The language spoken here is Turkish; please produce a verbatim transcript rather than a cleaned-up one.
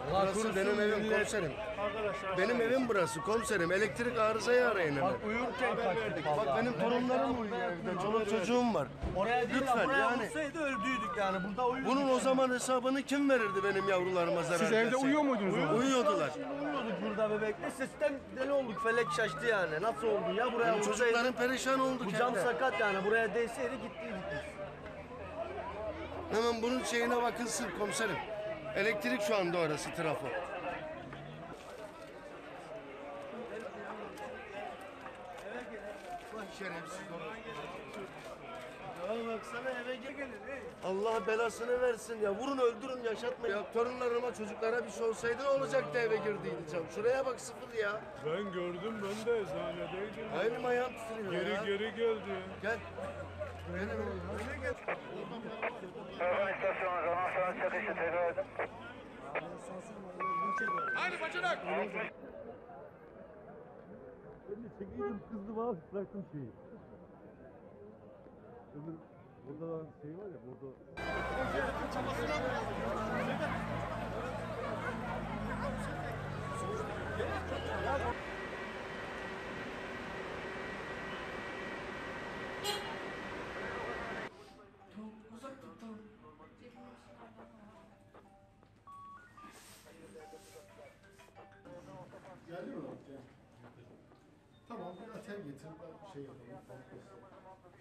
Burası benim evim komiserim. Benim evim burası komiserim. Elektrik arızayı arayın hemen. Bak uyurken kaçtık Bak vallahi. benim torunlarım uyuyor evde. Çoluk çocuğum var. Oraya değil Lütfen de buraya yani. olsaydı öldüydük yani. Burada uyurduk. Bunun o zaman hesabını kim verirdi benim yavrularıma zarar Siz evde verseydi? uyuyor muydunuz o zaman? Uyuyordular. Uyuyorduk burada bebekle. Sesten deli olduk. Felek şaştı yani. Nasıl oldu ya buraya Benim olsaydı. çocuklarım perişan oldu. Bu cam evde. sakat yani. Buraya değseydi gittiydik biz. Hemen bunun şeyine bakılsın komiserim. Elektrik şu anda orası trafo. Bak şerefsiz ya baksana eve gel. Allah belasını versin ya. Vurun öldürün yaşatmayın. Ya torunlarıma çocuklara bir şey olsaydı ne olacaktı eve girdiydi cam. Şuraya bak sıfır ya. Ben gördüm, ben de eczanedeydim. Elim ayağım titriyor Geri ya. geri geldi. Gel. Gel oğlum. Öyle gel. Telefon istasyonu zaman sonra çakışı tekrar edin. Hadi bacanak! Çekiyordum kızdı bana bıraktım şeyi. Öbür burada şey var ya burada. Geldi mi? Gel. Tamam, bir atel getir, ben şey yapalım.